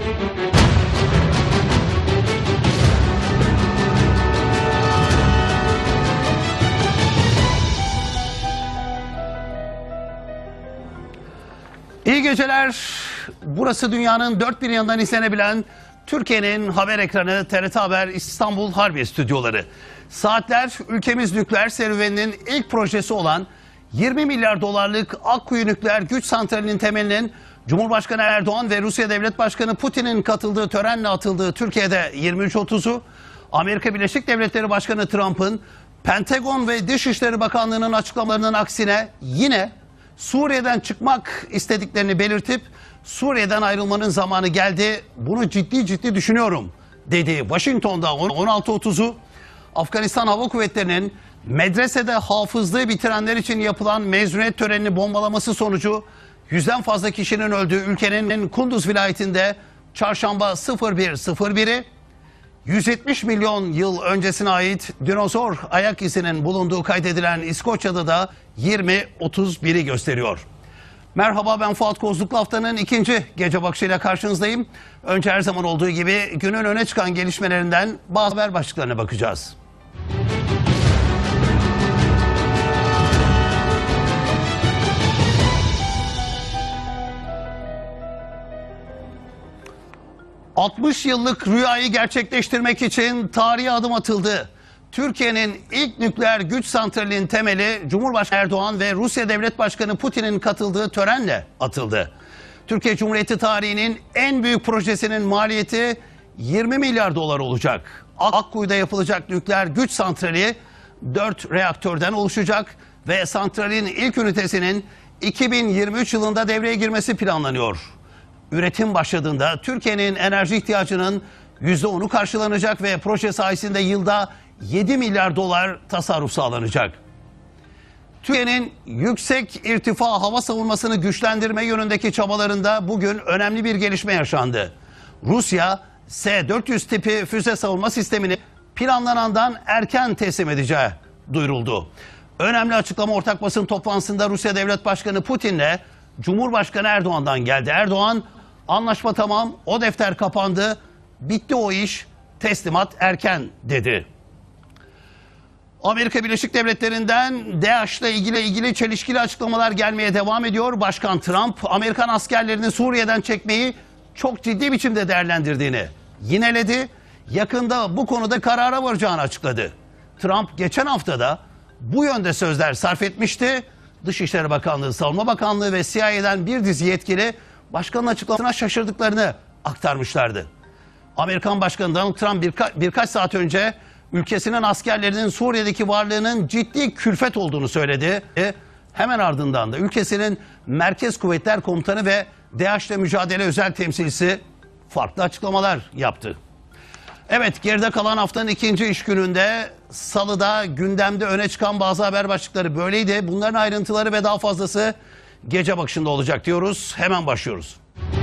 İyi geceler. Burası dünyanın dört bir yanından izlenebilen Türkiye'nin haber ekranı TRT Haber İstanbul Harbiye stüdyoları. Saatler ülkemiz nükleer serüveninin ilk projesi olan 20 milyar dolarlık Akkuyu Nükleer Güç Santrali'nin temelinin Cumhurbaşkanı Erdoğan ve Rusya Devlet Başkanı Putin'in katıldığı törenle atıldığı Türkiye'de 23.30'u, Amerika Birleşik Devletleri Başkanı Trump'ın Pentagon ve Dışişleri Bakanlığı'nın açıklamalarının aksine yine Suriye'den çıkmak istediklerini belirtip Suriye'den ayrılmanın zamanı geldi, bunu ciddi düşünüyorum dedi. Washington'da 16.30'u Afganistan Hava Kuvvetleri'nin medresede hafızlığı bitirenler için yapılan mezuniyet törenini bombalaması sonucu 100'den fazla kişinin öldüğü ülkenin Kunduz vilayetinde çarşamba 01.01'i 170 milyon yıl öncesine ait dinozor ayak izinin bulunduğu kaydedilen İskoçya'da da 20.31'i gösteriyor. Merhaba, ben Fuat Kozluklu, haftanın ikinci gece bakışıyla karşınızdayım. Önce her zaman olduğu gibi günün öne çıkan gelişmelerinden bazı haber başlıklarına bakacağız. ...60 yıllık rüyayı gerçekleştirmek için tarihe adım atıldı. Türkiye'nin ilk nükleer güç santralinin temeli Cumhurbaşkanı Erdoğan ve Rusya Devlet Başkanı Putin'in katıldığı törenle atıldı. Türkiye Cumhuriyeti tarihinin en büyük projesinin maliyeti 20 milyar dolar olacak. Akkuyu'da yapılacak nükleer güç santrali 4 reaktörden oluşacak ve santralin ilk ünitesinin 2023 yılında devreye girmesi planlanıyor. Üretim başladığında Türkiye'nin enerji ihtiyacının %10'u karşılanacak ve proje sayesinde yılda 7 milyar dolar tasarruf sağlanacak. Türkiye'nin yüksek irtifa hava savunmasını güçlendirme yönündeki çabalarında bugün önemli bir gelişme yaşandı. Rusya S-400 tipi füze savunma sistemini planlanandan erken teslim edeceği duyuruldu. Önemli açıklama ortak basın toplantısında Rusya Devlet Başkanı Putin'le Cumhurbaşkanı Erdoğan'dan geldi. Erdoğan, anlaşma tamam, o defter kapandı, bitti o iş, teslimat erken dedi. Amerika Birleşik Devletleri'nden DAEŞ'le ilgili çelişkili açıklamalar gelmeye devam ediyor. Başkan Trump, Amerikan askerlerini Suriye'den çekmeyi çok ciddi biçimde değerlendirdiğini yineledi. Yakında bu konuda karara varacağını açıkladı. Trump geçen haftada bu yönde sözler sarf etmişti. Dışişleri Bakanlığı, Savunma Bakanlığı ve CIA'den bir dizi yetkili başkanın açıklamasına şaşırdıklarını aktarmışlardı. Amerikan Başkanı Donald Trump birkaç saat önce ülkesinin askerlerinin Suriye'deki varlığının ciddi külfet olduğunu söyledi. Hemen ardından da ülkesinin Merkez Kuvvetler Komutanı ve DAEŞ'le mücadele özel temsilcisi farklı açıklamalar yaptı. Evet, geride kalan haftanın ikinci iş gününde Salı'da gündemde öne çıkan bazı haber başlıkları böyleydi. Bunların ayrıntıları ve daha fazlası gece bakışında olacak diyoruz. Hemen başlıyoruz.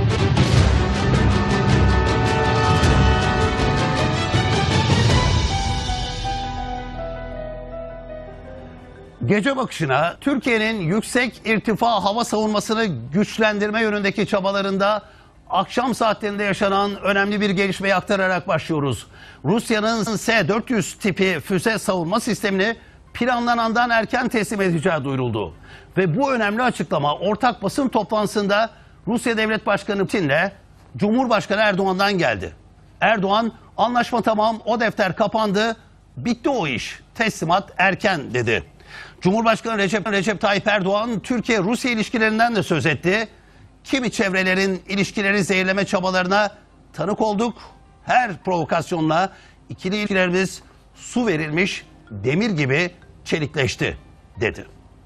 Gece bakışına Türkiye'nin yüksek irtifa hava savunmasını güçlendirme yönündeki çabalarında akşam saatlerinde yaşanan önemli bir gelişmeyi aktararak başlıyoruz. Rusya'nın S-400 tipi füze savunma sistemini planlanandan erken teslim edeceği duyuruldu. Ve bu önemli açıklama ortak basın toplantısında Rusya Devlet Başkanı Putin'le Cumhurbaşkanı Erdoğan'dan geldi. Erdoğan, anlaşma tamam, o defter kapandı, bitti o iş, teslimat erken dedi. Cumhurbaşkanı Recep Tayyip Erdoğan, Türkiye-Rusya ilişkilerinden de söz etti. Kimi çevrelerin ilişkileri zehirleme çabalarına tanık olduk. Her provokasyonla ikili ilişkilerimiz su verilmiş demir gibi çelikleşti dedi.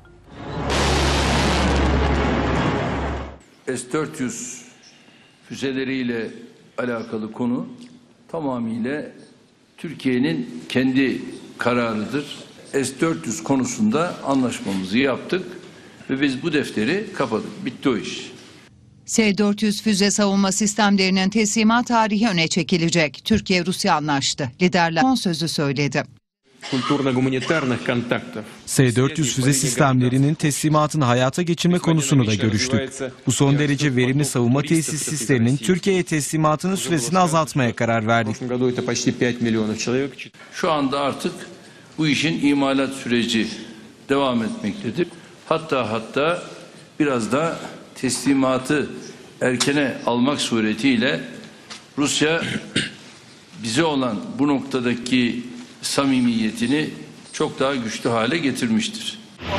S-400 füzeleriyle alakalı konu tamamıyla Türkiye'nin kendi kararıdır. S-400 konusunda anlaşmamızı yaptık ve biz bu defteri kapadık. Bitti o iş. S-400 füze savunma sistemlerinin teslimat tarihi öne çekilecek. Türkiye-Rusya anlaştı. Liderler son sözü söyledi. культурно-гуманитарных контактов. S-400 füze sistemlerinin teslimatını hayata geçirme konusunu da görüştük. Bu son derece verimli savunma tesis sistemlerinin Türkiye'ye teslimatının süresini azaltmaya karar verdik. В прошлом году это почти 5 миллионов человек. Şu anda artık bu işin imalat süreci devam etmektedir. Hatta biraz da teslimatı erkene almak suretiyle Rusya bize olan bu noktadaki samimiyetini çok daha güçlü hale getirmiştir.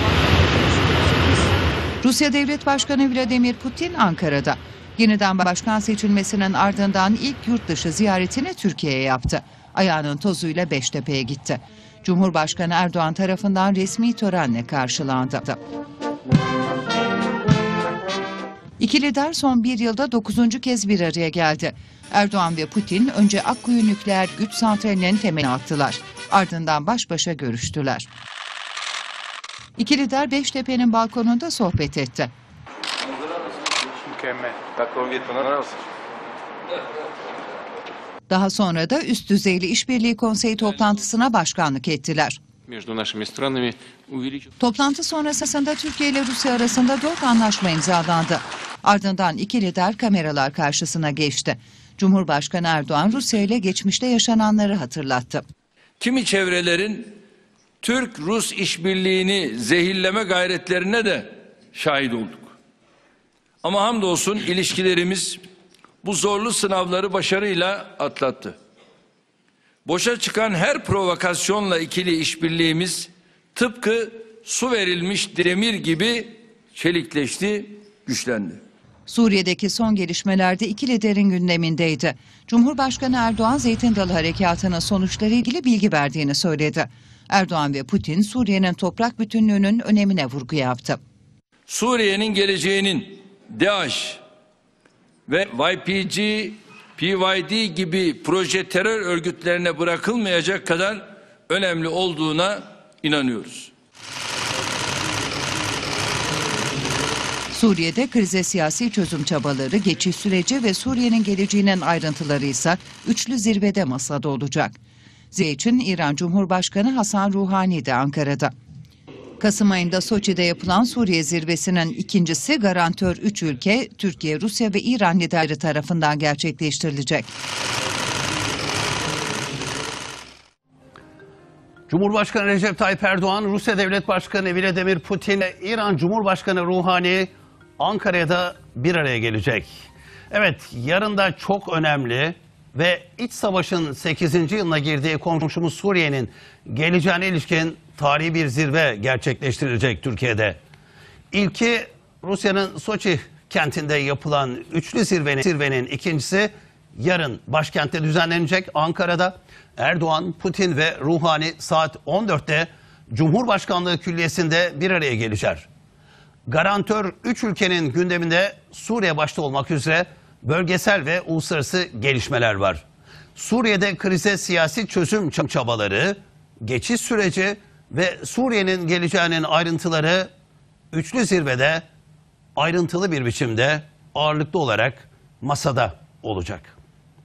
Rusya Devlet Başkanı Vladimir Putin Ankara'da. Yeniden başkan seçilmesinin ardından ilk yurt dışı ziyaretini Türkiye'ye yaptı. Ayağının tozuyla Beştepe'ye gitti. Cumhurbaşkanı Erdoğan tarafından resmi törenle karşılandı. İki lider son bir yılda 9. kez bir araya geldi. Erdoğan ve Putin önce Akkuyu Nükleer Güç Santrali'nin temelini attılar. Ardından baş başa görüştüler. İki lider Beştepe'nin balkonunda sohbet etti. Daha sonra da üst düzeyli işbirliği konseyi toplantısına başkanlık ettiler. Toplantı sonrasında Türkiye ile Rusya arasında 4 anlaşma imzalandı. Ardından iki lider kameralar karşısına geçti. Cumhurbaşkanı Erdoğan Rusya ile geçmişte yaşananları hatırlattı. Kimi çevrelerin Türk-Rus işbirliğini zehirleme gayretlerine de şahit olduk. Ama hamdolsun ilişkilerimiz bu zorlu sınavları başarıyla atlattı. Boşa çıkan her provokasyonla ikili işbirliğimiz tıpkı su verilmiş demir gibi çelikleşti, güçlendi. Suriye'deki son gelişmelerde iki liderin gündemindeydi. Cumhurbaşkanı Erdoğan Zeytin Dalı Harekatı'nın sonuçları ilgili bilgi verdiğini söyledi. Erdoğan ve Putin Suriye'nin toprak bütünlüğünün önemine vurgu yaptı. Suriye'nin geleceğinin DAEŞ ve YPG, PYD gibi proje terör örgütlerine bırakılmayacak kadar önemli olduğuna inanıyoruz. Suriye'de krize siyasi çözüm çabaları, geçiş süreci ve Suriye'nin geleceğinin ayrıntıları ise üçlü zirvede masada olacak. Zirve için İran Cumhurbaşkanı Hasan Ruhani de Ankara'da. Kasım ayında Soçi'de yapılan Suriye zirvesinin ikincisi garantör 3 ülke, Türkiye, Rusya ve İran liderleri tarafından gerçekleştirilecek. Cumhurbaşkanı Recep Tayyip Erdoğan, Rusya Devlet Başkanı Vladimir Putin ve İran Cumhurbaşkanı Ruhani Ankara'da bir araya gelecek. Evet, yarın da çok önemli ve iç savaşın 8. yılına girdiği komşumuz Suriye'nin geleceğine ilişkin tarihi bir zirve gerçekleştirilecek Türkiye'de. İlki Rusya'nın Soçi kentinde yapılan üçlü zirvenin ikincisi yarın başkentte düzenlenecek Ankara'da. Erdoğan, Putin ve Ruhani saat 14'te Cumhurbaşkanlığı Külliyesi'nde bir araya gelecek. Garantör 3 ülkenin gündeminde Suriye başta olmak üzere bölgesel ve uluslararası gelişmeler var. Suriye'de krize siyasi çözüm çabaları, geçiş süreci ve Suriye'nin geleceğinin ayrıntıları üçlü zirvede ayrıntılı bir biçimde ağırlıklı olarak masada olacak.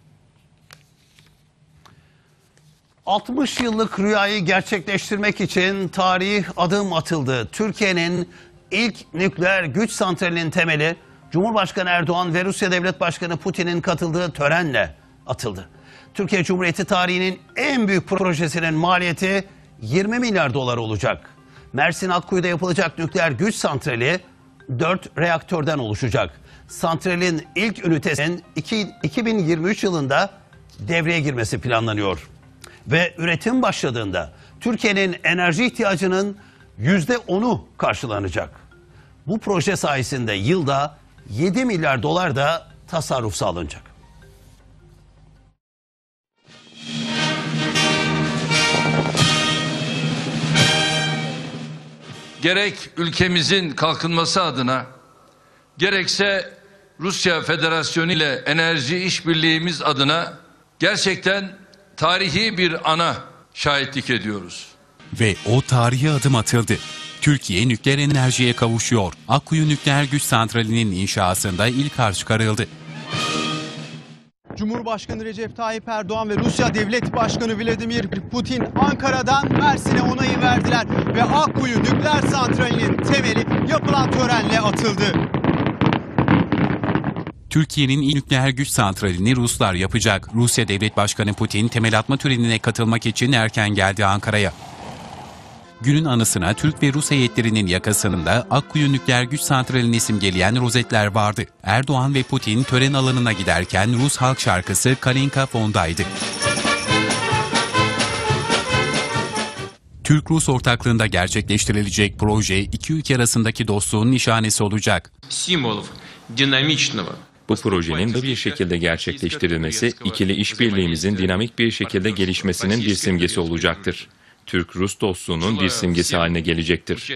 60 yıllık rüyayı gerçekleştirmek için tarihi adım atıldı. Türkiye'nin ilk nükleer güç santralinin temeli Cumhurbaşkanı Erdoğan ve Rusya Devlet Başkanı Putin'in katıldığı törenle atıldı. Türkiye Cumhuriyeti tarihinin en büyük projesinin maliyeti 20 milyar dolar olacak. Mersin Akkuyu'da yapılacak nükleer güç santrali 4 reaktörden oluşacak. Santralin ilk ünitesinin 2023 yılında devreye girmesi planlanıyor. Ve üretim başladığında Türkiye'nin enerji ihtiyacının %10'u karşılanacak. Bu proje sayesinde yılda 7 milyar dolar da tasarruf sağlanacak. Gerek ülkemizin kalkınması adına, gerekse Rusya Federasyonu ile enerji işbirliğimiz adına gerçekten tarihi bir ana şahitlik ediyoruz. Ve o tarihi adım atıldı. Türkiye nükleer enerjiye kavuşuyor. Akkuyu Nükleer Güç Santrali'nin inşasında ilk harç çıkarıldı. Cumhurbaşkanı Recep Tayyip Erdoğan ve Rusya Devlet Başkanı Vladimir Putin Ankara'dan Mersin'e onayı verdiler ve Akkuyu nükleer santralinin temeli yapılan törenle atıldı. Türkiye'nin ilk nükleer güç santralini Ruslar yapacak. Rusya Devlet Başkanı Putin temel atma törenine katılmak için erken geldi Ankara'ya. Günün anısına Türk ve Rus heyetlerinin yakasında Akkuyu nükleer güç santralini simgeleyen rozetler vardı. Erdoğan ve Putin tören alanına giderken Rus halk şarkısı Kalinka fondaydı. Türk-Rus ortaklığında gerçekleştirilecek proje iki ülke arasındaki dostluğun nişanesi olacak. Bu projenin bir şekilde gerçekleştirilmesi, ikili işbirliğimizin dinamik bir şekilde gelişmesinin bir simgesi olacaktır. Türk-Rus dostluğunun bir simgesi haline gelecektir.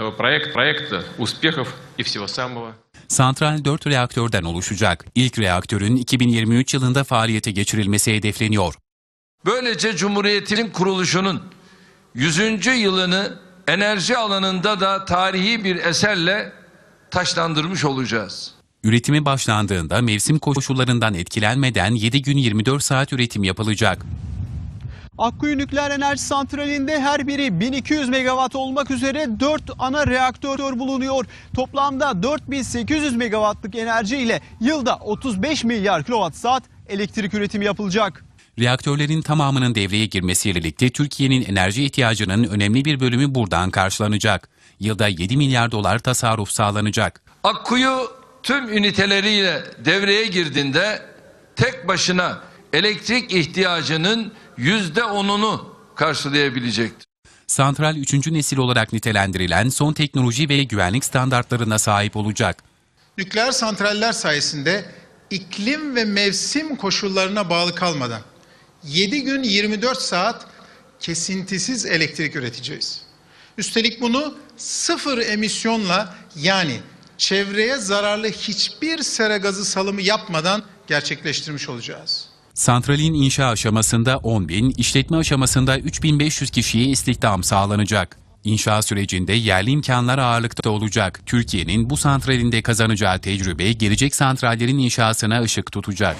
Santral 4 reaktörden oluşacak. İlk reaktörün 2023 yılında faaliyete geçirilmesi hedefleniyor. Böylece Cumhuriyet'in kuruluşunun 100. yılını enerji alanında da tarihi bir eserle taşlandırmış olacağız. Üretimi başlandığında mevsim koşullarından etkilenmeden 7 gün 24 saat üretim yapılacak. Akkuyu Nükleer Enerji Santrali'nde her biri 1200 megawatt olmak üzere 4 ana reaktör bulunuyor. Toplamda 4800 megawattlık enerji ile yılda 35 milyar kilowatt saat elektrik üretimi yapılacak. Reaktörlerin tamamının devreye girmesiyle birlikte Türkiye'nin enerji ihtiyacının önemli bir bölümü buradan karşılanacak. Yılda 7 milyar dolar tasarruf sağlanacak. Akkuyu tüm üniteleriyle devreye girdiğinde tek başına elektrik ihtiyacının %10'unu karşılayabilecektir. Santral 3. nesil olarak nitelendirilen son teknoloji ve güvenlik standartlarına sahip olacak. Nükleer santraller sayesinde iklim ve mevsim koşullarına bağlı kalmadan 7 gün 24 saat kesintisiz elektrik üreteceğiz. Üstelik bunu sıfır emisyonla, yani çevreye zararlı hiçbir sera gazı salımı yapmadan gerçekleştirmiş olacağız. Santralin inşa aşamasında 10.000, işletme aşamasında 3.500 kişiye istihdam sağlanacak. İnşa sürecinde yerli imkanlar ağırlıkta olacak. Türkiye'nin bu santralinde kazanacağı tecrübe gelecek santrallerin inşasına ışık tutacak.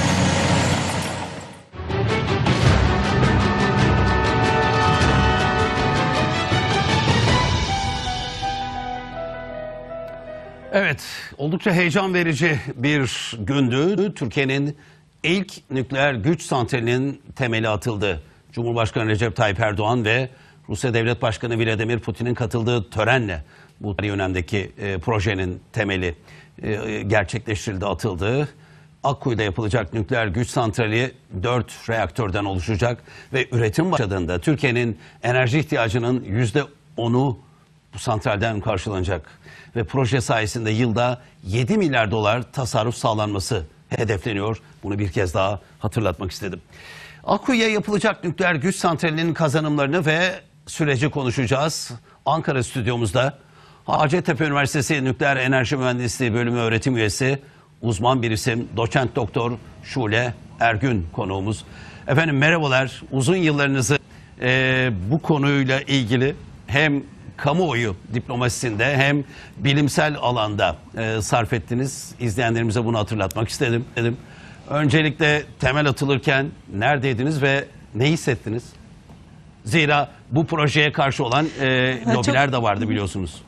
Evet, oldukça heyecan verici bir gündü. Türkiye'nin ilk nükleer güç santralinin temeli atıldı. Cumhurbaşkanı Recep Tayyip Erdoğan ve Rusya Devlet Başkanı Vladimir Putin'in katıldığı törenle bu tarihi önemdeki projenin temeli gerçekleştirildi, atıldı. Akkuyu'da yapılacak nükleer güç santrali 4 reaktörden oluşacak ve üretim başladığında Türkiye'nin enerji ihtiyacının %10'u bu santralden karşılanacak. Ve proje sayesinde yılda 7 milyar dolar tasarruf sağlanması hedefleniyor. Bunu bir kez daha hatırlatmak istedim. Akkuyu'ya yapılacak nükleer güç santralinin kazanımlarını ve süreci konuşacağız. Ankara stüdyomuzda Hacettepe Üniversitesi Nükleer Enerji Mühendisliği Bölümü öğretim üyesi, uzman bir isim doçent doktor Şule Ergün konuğumuz. Efendim merhabalar. Uzun yıllarınızı bu konuyla ilgili hem kamuoyu diplomasisinde hem bilimsel alanda sarf ettiniz. İzleyenlerimize bunu hatırlatmak istedim. Öncelikle temel atılırken neredeydiniz ve ne hissettiniz? Zira bu projeye karşı olan lobiler de vardı biliyorsunuz.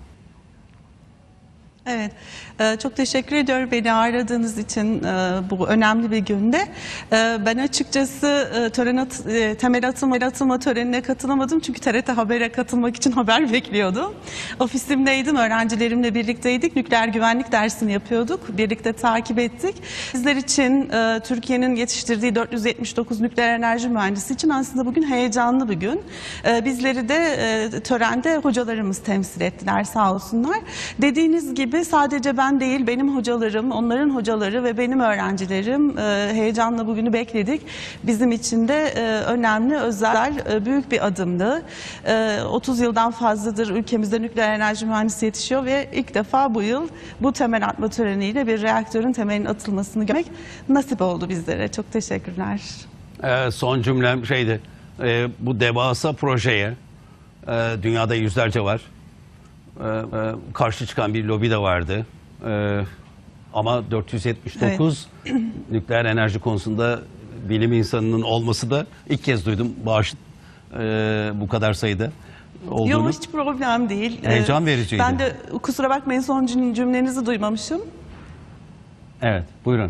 Evet, çok teşekkür ediyorum beni ağırladığınız için bu önemli bir günde. Ben açıkçası temel atılma törenine katılamadım çünkü TRT Haber'e katılmak için haber bekliyordum. Ofisimdeydim, öğrencilerimle birlikteydik, nükleer güvenlik dersini yapıyorduk, birlikte takip ettik. Bizler için Türkiye'nin yetiştirdiği 479 nükleer enerji mühendisi için aslında bugün heyecanlı bir gün. Bizleri de törende hocalarımız temsil ettiler sağ olsunlar. Dediğiniz gibi sadece ben değil, benim hocalarım, onların hocaları ve benim öğrencilerim heyecanla bugünü bekledik. Bizim için de önemli, özel, büyük bir adımdı. 30 yıldan fazladır ülkemizde nükleer enerji mühendisi yetişiyor ve ilk defa bu yıl bu temel atma töreniyle bir reaktörün temelinin atılmasını görmek nasip oldu bizlere. Çok teşekkürler. Son cümlem şeydi, bu devasa projeye dünyada yüzlerce var. Karşı çıkan bir lobi de vardı. Ama 479 nükleer enerji konusunda bilim insanının olması da ilk kez duydum. Bağış bu kadar sayıda olduğunu. Yok, hiç problem değil. Heyecan vericiydi. Ben de kusura bakmayın, son cümlenizi duymamışım. Evet, buyurun.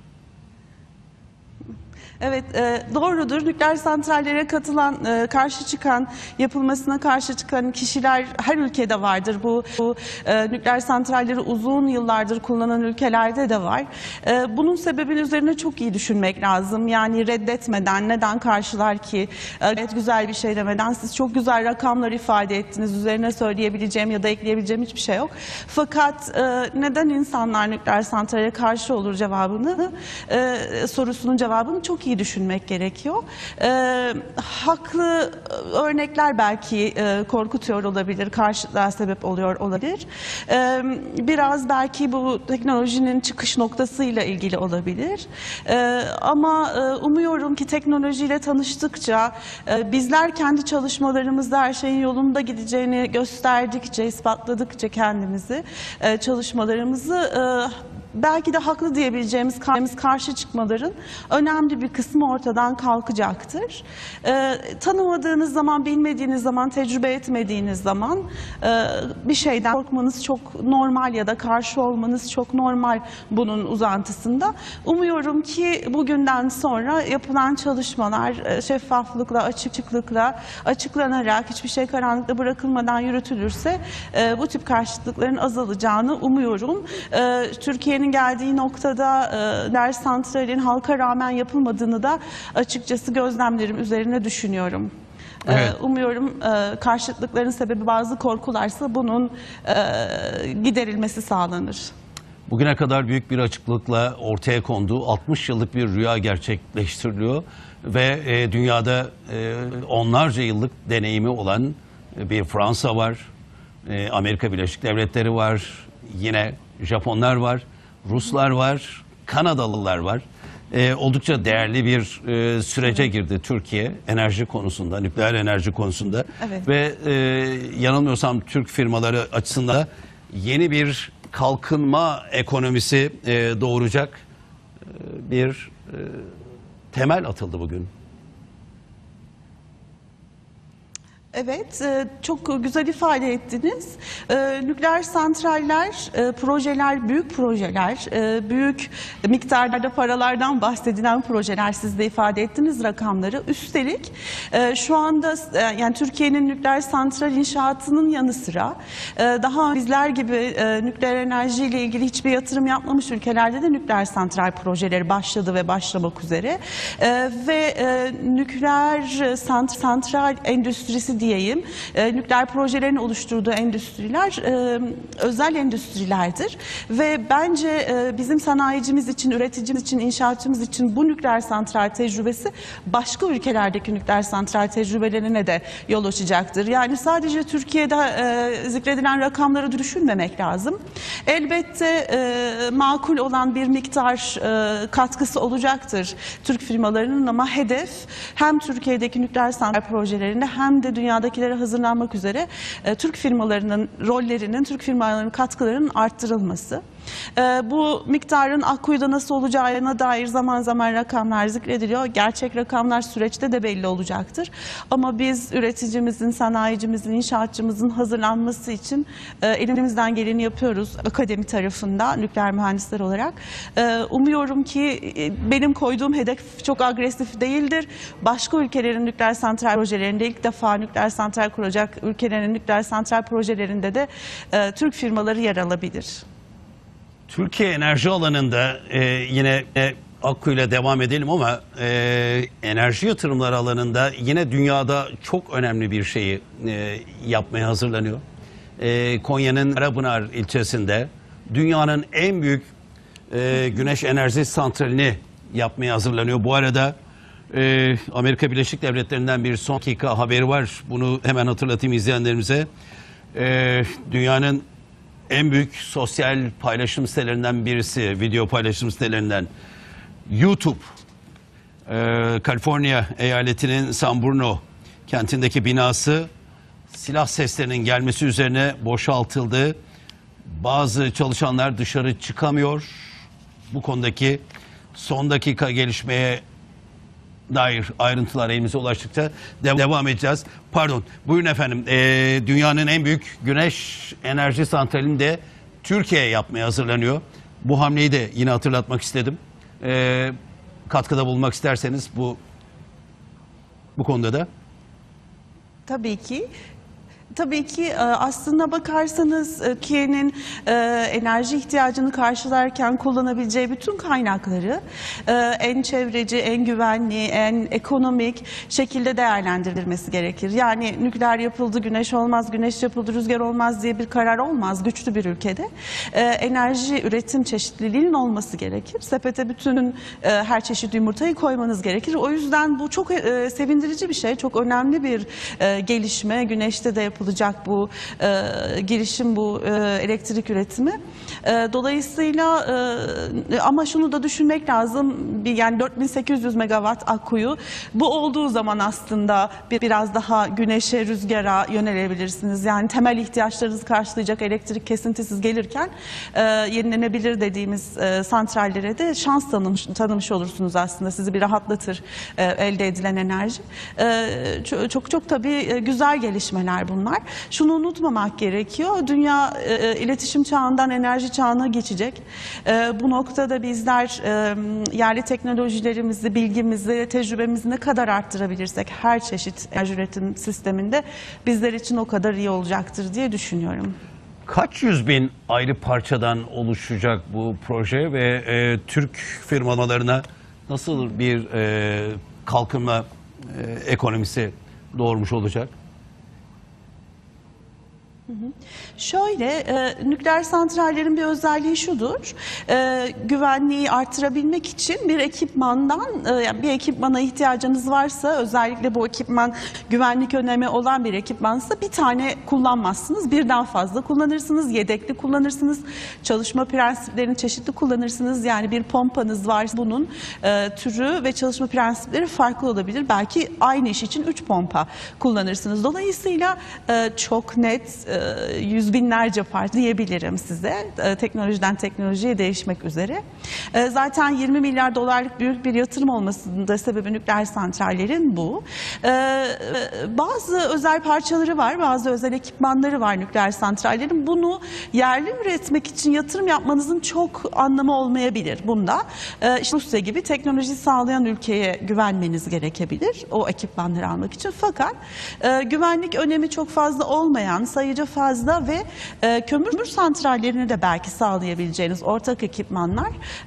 Evet, doğrudur. Nükleer santrallere katılan, karşı çıkan, yapılmasına karşı çıkan kişiler her ülkede vardır. Bu nükleer santralleri uzun yıllardır kullanan ülkelerde de var. Bunun sebebin üzerine çok iyi düşünmek lazım. Yani reddetmeden, neden karşılar ki, gayet güzel bir şey demeden, siz çok güzel rakamlar ifade ettiniz. Üzerine söyleyebileceğim ya da ekleyebileceğim hiçbir şey yok. Fakat neden insanlar nükleer santrale karşı olur sorusunun cevabını çok iyi düşünmek gerekiyor. Haklı örnekler belki korkutuyor olabilir, karşıtlığa sebep oluyor olabilir. Biraz belki bu teknolojinin çıkış noktasıyla ilgili olabilir. Ama umuyorum ki teknolojiyle tanıştıkça, bizler kendi çalışmalarımızda her şeyin yolunda gideceğini gösterdikçe, ispatladıkça kendimizi, çalışmalarımızı, belki de haklı diyebileceğimiz karşı çıkmaların önemli bir kısmı ortadan kalkacaktır. Tanımadığınız zaman, bilmediğiniz zaman, tecrübe etmediğiniz zaman bir şeyden korkmanız çok normal ya da karşı olmanız çok normal bunun uzantısında. Umuyorum ki bugünden sonra yapılan çalışmalar şeffaflıkla, açıklıkla, açıklanarak, hiçbir şey karanlıkta bırakılmadan yürütülürse bu tip karşıtlıkların azalacağını umuyorum. Türkiye'nin geldiği noktada nükleer santralin halka rağmen yapılmadığını da açıkçası gözlemlerim üzerine düşünüyorum. Evet. Umuyorum karşıtlıkların sebebi bazı korkularsa bunun giderilmesi sağlanır. Bugüne kadar büyük bir açıklıkla ortaya konduğu 60 yıllık bir rüya gerçekleştiriliyor ve dünyada onlarca yıllık deneyimi olan bir Fransa var, Amerika Birleşik Devletleri var, yine Japonlar var, Ruslar var, Kanadalılar var. Oldukça değerli bir sürece girdi Türkiye enerji konusunda, nükleer enerji konusunda. Evet. Ve yanılmıyorsam Türk firmaları açısından yeni bir kalkınma ekonomisi doğuracak bir temel atıldı bugün. Evet, çok güzel ifade ettiniz. Nükleer santraller, projeler, büyük projeler, büyük miktarlarda paralardan bahsedilen projeler, siz de ifade ettiniz rakamları. Üstelik şu anda yani Türkiye'nin nükleer santral inşaatının yanı sıra daha bizler gibi nükleer enerjiyle ilgili hiçbir yatırım yapmamış ülkelerde de nükleer santral projeleri başladı ve başlamak üzere. Ve nükleer santral endüstrisi diyeyim, nükleer projelerin oluşturduğu endüstriler özel endüstrilerdir ve bence bizim sanayicimiz için, üreticimiz için, inşaatçımız için bu nükleer santral tecrübesi başka ülkelerdeki nükleer santral tecrübelerine de yol açacaktır. Yani sadece Türkiye'de zikredilen rakamları düşünmemek lazım. Elbette makul olan bir miktar katkısı olacaktır Türk firmalarının, ama hedef hem Türkiye'deki nükleer santral projelerinde hem de dünyadakilere hazırlanmak üzere Türk firmalarının rollerinin, Türk firmalarının katkılarının arttırılması. Bu miktarın Akkuyu'da nasıl olacağına dair zaman zaman rakamlar zikrediliyor. Gerçek rakamlar süreçte de belli olacaktır. Ama biz üreticimizin, sanayicimizin, inşaatçımızın hazırlanması için elimizden geleni yapıyoruz akademi tarafında, nükleer mühendisler olarak. Umuyorum ki benim koyduğum hedef çok agresif değildir. Başka ülkelerin nükleer santral projelerinde, ilk defa nükleer santral kuracak ülkelerin nükleer santral projelerinde de Türk firmaları yer alabilir. Türkiye enerji alanında yine Akku ile devam edelim ama enerji yatırımları alanında yine dünyada çok önemli bir şeyi yapmaya hazırlanıyor. Konya'nın Karapınar ilçesinde dünyanın en büyük güneş enerji santralini yapmaya hazırlanıyor. Bu arada Amerika Birleşik Devletleri'nden bir son dakika haberi var. Bunu hemen hatırlatayım izleyenlerimize. Dünyanın en büyük sosyal paylaşım sitelerinden birisi, video paylaşım sitelerinden YouTube, Kaliforniya eyaletinin San Bruno kentindeki binası silah seslerinin gelmesi üzerine boşaltıldı. Bazı çalışanlar dışarı çıkamıyor. bu konudaki son dakika gelişmeye dair ayrıntılar elimize ulaştıkça devam edeceğiz. Pardon, buyurun efendim. Dünyanın en büyük güneş enerji santralini de Türkiye yapmaya hazırlanıyor. Bu hamleyi de yine hatırlatmak istedim. Katkıda bulunmak isterseniz bu konuda da. Tabii ki. Tabii ki aslına bakarsanız Türkiye'nin enerji ihtiyacını karşılarken kullanabileceği bütün kaynakları en çevreci, en güvenli, en ekonomik şekilde değerlendirilmesi gerekir. Yani nükleer yapıldı, güneş olmaz, güneş yapıldı, rüzgar olmaz diye bir karar olmaz güçlü bir ülkede. Enerji üretim çeşitliliğinin olması gerekir. Sepete bütün her çeşit yumurtayı koymanız gerekir. O yüzden bu çok sevindirici bir şey, çok önemli bir gelişme. Güneşte de yapılacak bu girişim, bu elektrik üretimi. Dolayısıyla ama şunu da düşünmek lazım. Yani 4800 megawatt Akkuyu, bu olduğu zaman aslında biraz daha güneşe, rüzgara yönelebilirsiniz. Yani temel ihtiyaçlarınızı karşılayacak elektrik kesintisiz gelirken yenilenebilir dediğimiz santrallere de şans tanımış olursunuz aslında. Sizi bir rahatlatır elde edilen enerji. Çok tabii güzel gelişmeler bunlar. Şunu unutmamak gerekiyor. Dünya iletişim çağından enerji çağına geçecek. Bu noktada bizler yerli teknolojilerimizi, bilgimizi, tecrübemizi ne kadar arttırabilirsek her çeşit enerji üretim sisteminde bizler için o kadar iyi olacaktır diye düşünüyorum. Kaç yüz bin ayrı parçadan oluşacak bu proje ve Türk firmalarına nasıl bir kalkınma ekonomisi doğurmuş olacak? Şöyle, nükleer santrallerin bir özelliği şudur, güvenliği artırabilmek için bir ekipmandan, yani bir ekipmana ihtiyacınız varsa, özellikle bu ekipman güvenlik önemi olan bir ekipmansa bir tane kullanmazsınız, birden fazla kullanırsınız, yedekli kullanırsınız, çalışma prensiplerini çeşitli kullanırsınız. Yani bir pompanız var, bunun türü ve çalışma prensipleri farklı olabilir. Belki aynı iş için 3 pompa kullanırsınız. Dolayısıyla çok net yüz binlerce parça diyebilirim size, teknolojiden teknolojiye değişmek üzere. Zaten 20 milyar dolarlık büyük bir yatırım olmasının da sebebi nükleer santrallerin bu. Bazı özel parçaları var, bazı özel ekipmanları var nükleer santrallerin. Bunu yerli üretmek için yatırım yapmanızın çok anlamı olmayabilir bunda. İşte Rusya gibi teknoloji sağlayan ülkeye güvenmeniz gerekebilir o ekipmanları almak için. Fakat güvenlik önemi çok fazla olmayan, sayıca fazla ve kömür santrallerini de belki sağlayabileceğiniz ortak ekipmanlar,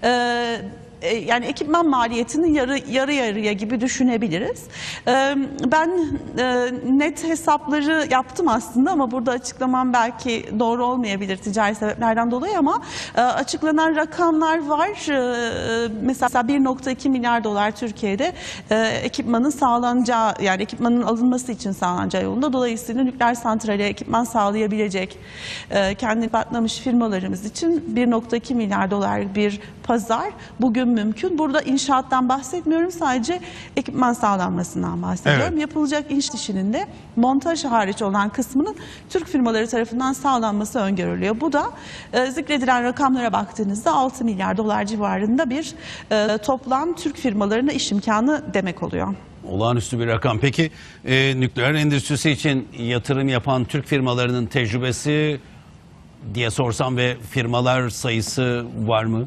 yani ekipman maliyetini yarı yarıya gibi düşünebiliriz. Ben net hesapları yaptım aslında ama burada açıklamam belki doğru olmayabilir ticari sebeplerden dolayı, ama açıklanan rakamlar var. Mesela 1.2 milyar dolar Türkiye'de ekipmanın sağlanacağı, yani ekipmanın alınması için sağlanacağı yolunda. Dolayısıyla nükleer santrale ekipman sağlayabilecek kendini patlamış firmalarımız için 1.2 milyar dolar bir pazar bugün mümkün. Burada inşaattan bahsetmiyorum, sadece ekipman sağlanmasından bahsediyorum. Evet. Yapılacak inşaat işinin de montaj hariç olan kısmının Türk firmaları tarafından sağlanması öngörülüyor. Bu da zikredilen rakamlara baktığınızda 6 milyar dolar civarında bir toplam Türk firmalarına iş imkanı demek oluyor. Olağanüstü bir rakam. Peki nükleer endüstrisi için yatırım yapan Türk firmalarının tecrübesi diye sorsam ve firmalar sayısı var mı?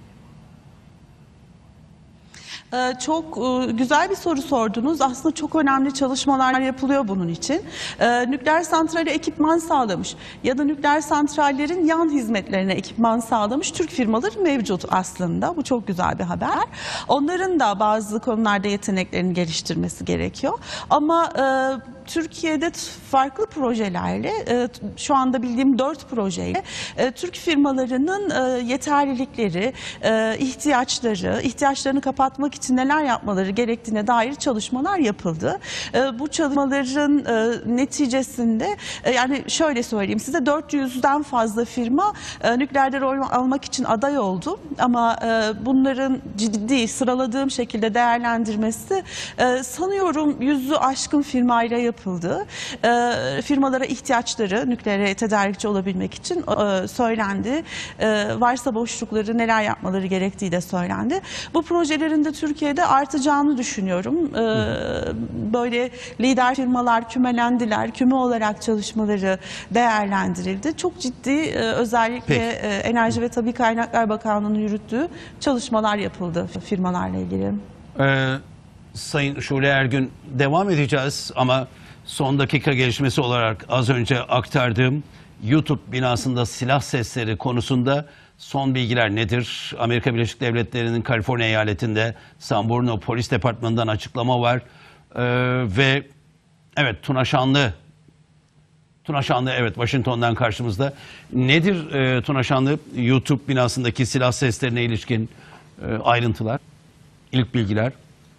Çok güzel bir soru sordunuz. Aslında çok önemli çalışmalar yapılıyor bunun için. Nükleer santrale ekipman sağlamış ya da nükleer santrallerin yan hizmetlerine ekipman sağlamış Türk firmaları mevcut aslında. Bu çok güzel bir haber. Onların da bazı konularda yeteneklerini geliştirmesi gerekiyor. Ama Türkiye'de farklı projelerle, şu anda bildiğim 4 projeyle Türk firmalarının yeterlilikleri, ihtiyaçlarını kapatmak için neler yapmaları gerektiğine dair çalışmalar yapıldı. Bu çalışmaların neticesinde yani şöyle söyleyeyim size, 400'den fazla firma nükleerde rol almak için aday oldu. Ama bunların ciddi sıraladığım şekilde değerlendirmesi sanıyorum 100'ü aşkın firmayla yapıldı. Firmalara ihtiyaçları, nükleere tedarikçi olabilmek için söylendi. Varsa boşlukları, neler yapmaları gerektiği de söylendi. Bu projelerin de Türkiye'de artacağını düşünüyorum. Böyle lider firmalar kümelendiler. Küme olarak çalışmaları değerlendirildi. Çok ciddi özellikle Enerji ve Tabii Kaynaklar Bakanlığı'nın yürüttüğü çalışmalar yapıldı firmalarla ilgili. Sayın Şule Ergün, devam edeceğiz ama son dakika gelişmesi olarak az önce aktardığım YouTube binasında silah sesleri konusunda son bilgiler nedir? Amerika Birleşik Devletleri'nin Kaliforniya eyaletinde San Bruno Polis Departmanı'ndan açıklama var. Ve evet, Tuna Şanlı evet Washington'dan karşımızda. Nedir Tuna Şanlı YouTube binasındaki silah seslerine ilişkin ayrıntılar, ilk bilgiler?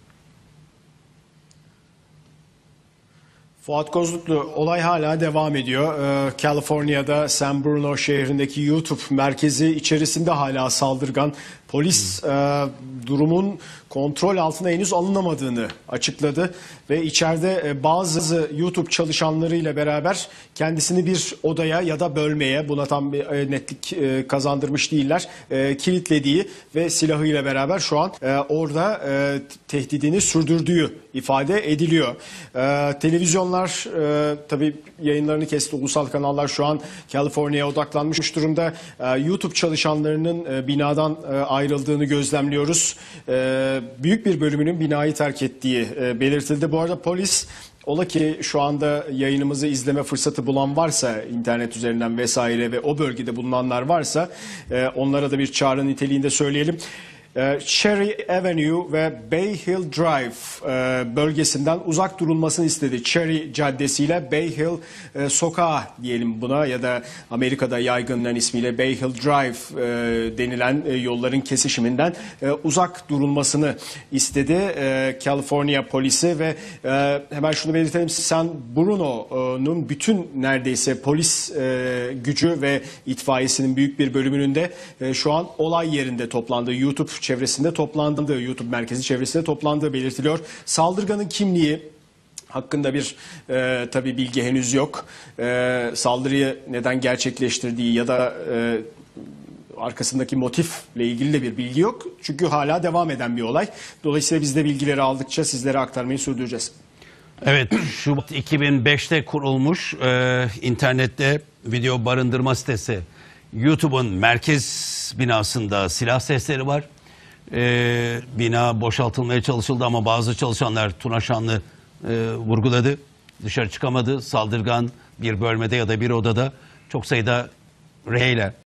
Fuat Kozluklu, olay hala devam ediyor. Kaliforniya'da San Bruno şehrindeki YouTube merkezi içerisinde hala saldırgan. Polis durumun kontrol altına henüz alınamadığını açıkladı ve içeride bazı YouTube çalışanlarıyla beraber kendisini bir odaya ya da bölmeye, buna tam bir netlik kazandırmış değiller, kilitlediği ve silahıyla beraber şu an orada tehdidini sürdürdüğü ifade ediliyor. Televizyonlar tabii yayınlarını kesti, ulusal kanallar şu an Kaliforniya'ya odaklanmış durumda. YouTube çalışanlarının binadan ayrıldığını gözlemliyoruz. Büyük bir bölümünün binayı terk ettiği belirtildi. Bu arada polis, ola ki şu anda yayınımızı izleme fırsatı bulan varsa internet üzerinden vesaire ve o bölgede bulunanlar varsa onlara da bir çağrı niteliğinde söyleyelim. Cherry Avenue ve Bay Hill Drive bölgesinden uzak durulmasını istedi. Cherry Caddesi ile Bay Hill Sokağı diyelim buna, ya da Amerika'da yaygınlanan ismiyle Bay Hill Drive denilen yolların kesişiminden uzak durulmasını istedi Kaliforniya polisi ve hemen şunu belirtelim, San Bruno'nun bütün neredeyse polis gücü ve itfaiyesinin büyük bir bölümünün de şu an olay yerinde toplandığı, YouTube çevresinde toplandığı, YouTube merkezi çevresinde toplandığı belirtiliyor. Saldırganın kimliği hakkında bir tabii bilgi henüz yok. Saldırıyı neden gerçekleştirdiği ya da arkasındaki motifle ilgili de bir bilgi yok. Çünkü hala devam eden bir olay. Dolayısıyla biz de bilgileri aldıkça sizlere aktarmayı sürdüreceğiz. Evet, Şubat 2005'te kurulmuş internette video barındırma sitesi YouTube'un merkez binasında silah sesleri var. Bina boşaltılmaya çalışıldı ama bazı çalışanlar, Tuna Şanlı vurguladı, dışarı çıkamadı. Saldırgan bir bölmede ya da bir odada çok sayıda rehiyle